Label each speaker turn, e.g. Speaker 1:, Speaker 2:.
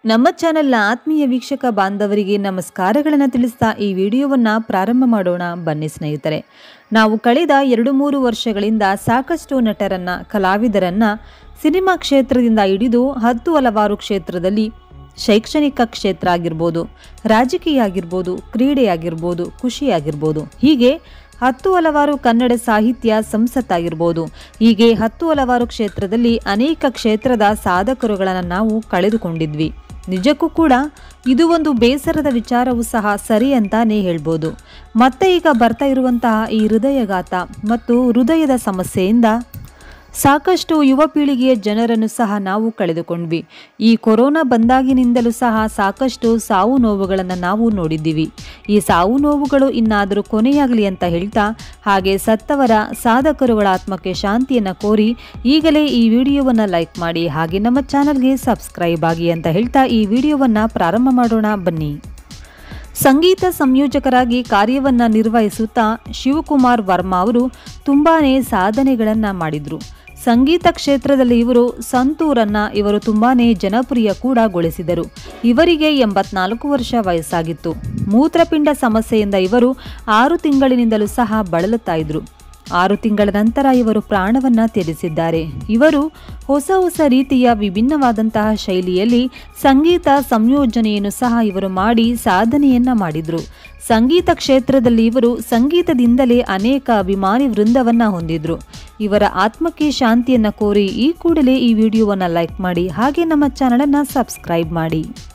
Speaker 1: ನಮ್ಮ ಚಾನೆಲ್ನ ಆತ್ಮೀಯ ವೀಕ್ಷಕ ಬಾಂಧವರಿಗೆ ನಮಸ್ಕಾರಗಳನ್ನು ತಿಳಿಸ್ತಾ ಈ ವಿಡಿಯೋವನ್ನು ಪ್ರಾರಂಭ ಮಾಡೋಣ ಬನ್ನಿ ಸ್ನೇಹಿತರೆ. ನಾವು ಕಳೆದ 2-3 ವರ್ಷಗಳಿಂದ ಸಾಕಷ್ಟು ನಟರನ್ನ, ಕಲಾವಿದರನ್ನ ಸಿನಿಮಾ ಕ್ಷೇತ್ರದಿಂದ ಹಿಡಿದು ಹಲವಾರು ಕ್ಷೇತ್ರದಲ್ಲಿ ಶೈಕ್ಷಣಿಕ ಕ್ಷೇತ್ರ ಆಗಿರ್ಬೋದು, ರಾಜಕೀಯ ಆಗಿರ್ಬೋದು, ಕ್ರೀಡೆ ಆಗಿರ್ಬೋದು, ಖುಷಿ ಆಗಿರ್ಬೋದು, ಹೀಗೆ ಹಲವಾರು ಕನ್ನಡ ಸಾಹಿತ್ಯ ಸಂಸತ್ತಾಗಿರ್ಬೋದು, ಹೀಗೆ ಹಲವಾರು ಕ್ಷೇತ್ರದಲ್ಲಿ ಅನೇಕ ಕ್ಷೇತ್ರದ ಸಾಧಕರುಗಳನ್ನು ನಾವು ಕಳೆದುಕೊಂಡಿದ್ವಿ. ನಿಜಕ್ಕೂ ಕೂಡ ಇದು ಒಂದು ಬೇಸರದ ವಿಚಾರವೂ ಸಹ ಸರಿ ಅಂತಾನೆ ಹೇಳ್ಬೋದು. ಮತ್ತೆ ಈಗ ಬರ್ತಾ ಇರುವಂತಹ ಈ ಹೃದಯಘಾತ ಮತ್ತು ಹೃದಯದ ಸಮಸ್ಯೆಯಿಂದ ಸಾಕಷ್ಟು ಯುವ ಪೀಳಿಗೆಯ ಜನರನ್ನು ಸಹ ನಾವು ಕಳೆದುಕೊಂಡ್ವಿ. ಈ ಕೊರೋನಾ ಬಂದಾಗಿನಿಂದಲೂ ಸಹ ಸಾಕಷ್ಟು ಸಾವು ನೋವುಗಳನ್ನು ನಾವು ನೋಡಿದ್ದೀವಿ. ಈ ಸಾವು ನೋವುಗಳು ಇನ್ನಾದರೂ ಕೊನೆಯಾಗಲಿ ಅಂತ ಹೇಳ್ತಾ, ಹಾಗೆ ಸತ್ತವರ ಸಾಧಕರುಗಳ ಆತ್ಮಕ್ಕೆ ಶಾಂತಿಯನ್ನು ಕೋರಿ ಈಗಲೇ ಈ ವಿಡಿಯೋವನ್ನು ಲೈಕ್ ಮಾಡಿ, ಹಾಗೆ ನಮ್ಮ ಚಾನಲ್ಗೆ ಸಬ್ಸ್ಕ್ರೈಬ್ ಆಗಿ ಅಂತ ಹೇಳ್ತಾ ಈ ವಿಡಿಯೋವನ್ನು ಪ್ರಾರಂಭ ಮಾಡೋಣ ಬನ್ನಿ. ಸಂಗೀತ ಸಂಯೋಜಕರಾಗಿ ಕಾರ್ಯವನ್ನು ನಿರ್ವಹಿಸುತ್ತಾ ಶಿವಕುಮಾರ್ ವರ್ಮಾ ಅವರು ತುಂಬಾನೇ ಸಾಧನೆಗಳನ್ನು ಮಾಡಿದರು. ಸಂಗೀತ ಕ್ಷೇತ್ರದಲ್ಲಿ ಇವರು ತುಂಬಾನೇ ಜನಪ್ರಿಯ ಕೂಡ ಗೊಳಿಸಿದರು. ಇವರಿಗೆ 84 ವರ್ಷ ವಯಸ್ಸಾಗಿತ್ತು. ಮೂತ್ರಪಿಂಡ ಸಮಸ್ಯೆಯಿಂದ ಇವರು 6 ತಿಂಗಳಿನಿಂದಲೂ ಸಹ ಬಳಲುತ್ತಾ ಇದ್ರು. 6 ತಿಂಗಳ ನಂತರ ಇವರು ಪ್ರಾಣವನ್ನ ತ್ಯಜಿಸಿದ್ದಾರೆ. ಇವರು ಹೊಸ ರೀತಿಯ ವಿಭಿನ್ನವಾದಂತಹ ಶೈಲಿಯಲ್ಲಿ ಸಂಗೀತ ಸಂಯೋಜನೆಯನ್ನು ಸಹ ಇವರು ಮಾಡಿ ಸಾಧನೆಯನ್ನ ಮಾಡಿದ್ರು. ಸಂಗೀತ ಕ್ಷೇತ್ರದಲ್ಲಿ ಇವರು ಸಂಗೀತದಿಂದಲೇ ಅನೇಕ ಅಭಿಮಾನಿ ವೃಂದವನ್ನ ಹೊಂದಿದ್ರು. ಇವರ ಆತ್ಮಕ್ಕೆ ಶಾಂತಿಯನ್ನ ಕೋರಿ ಈ ಕೂಡಲೇ ಈ ವಿಡಿಯೋವನ್ನ ಲೈಕ್ ಮಾಡಿ, ಹಾಗೆ ನಮ್ಮ ಚಾನಲನ್ನು ಸಬ್ಸ್ಕ್ರೈಬ್ ಮಾಡಿ.